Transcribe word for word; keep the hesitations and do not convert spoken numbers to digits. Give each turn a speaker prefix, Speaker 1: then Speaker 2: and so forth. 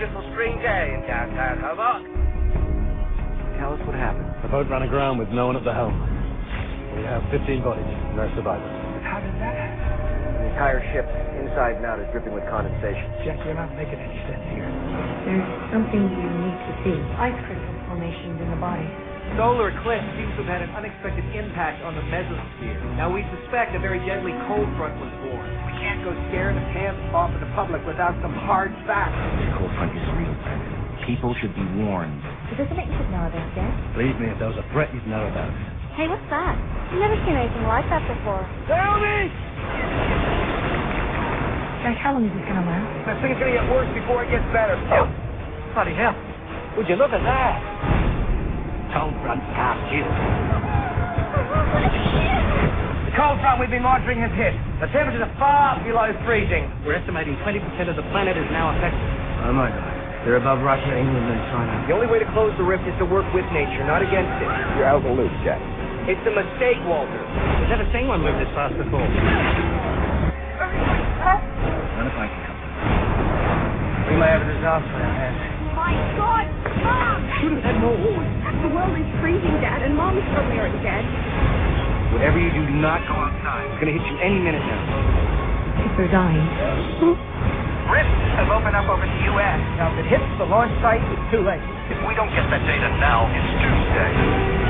Speaker 1: beautiful spring day in downtown Hobart.
Speaker 2: Tell us what happened.
Speaker 3: The boat ran aground with no one at the helm. We have fifteen bodies, no survivors.
Speaker 2: How did that happen?
Speaker 4: The entire ship, inside and out, is dripping with condensation.
Speaker 2: Jack, you're not making any sense here.
Speaker 5: There's something you need to see. Ice crystal formations in the body.
Speaker 6: Solar eclipse seems to have had an unexpected impact on the mesosphere. Now, we suspect a very deadly cold front was born. We can't go scaring the pants off of the public without some hard facts.
Speaker 7: This cold front is real, Brendan. People should be warned.
Speaker 8: Is this something you should know about, Dad?
Speaker 3: Believe me, if there was a threat, you'd know about it.
Speaker 8: Hey, what's that? I've never seen anything like that before.
Speaker 1: Tell me!
Speaker 5: Jack, how long is this gonna last?
Speaker 1: I think it's gonna get worse before it gets better.
Speaker 6: Oh, bloody hell.
Speaker 1: Would you look at that?
Speaker 7: Cold front past you.
Speaker 1: The cold front we've been monitoring has hit. The temperatures are far below freezing.
Speaker 6: We're estimating twenty percent of the planet is now affected.
Speaker 4: Oh my God. They're above Russia, England, and China.
Speaker 1: The only way to close the rift is to work with nature, not against it.
Speaker 4: You're out of the loop, Jack.
Speaker 1: It's a mistake, Walter.
Speaker 6: We've never seen one move this fast before.
Speaker 7: None of I can help.
Speaker 1: We may have a disaster on our hands.
Speaker 5: My God! Mom!
Speaker 6: Should have had more warning.
Speaker 5: The world is freezing, Dad, and Mom's probably already dead.
Speaker 1: Whatever you do, do not go outside. It's gonna hit you any minute now.
Speaker 5: If they're dying.
Speaker 1: Rifts have opened up over the U S Now, if it hits the launch site, it's too late.
Speaker 9: If we don't get that data now, it's Tuesday.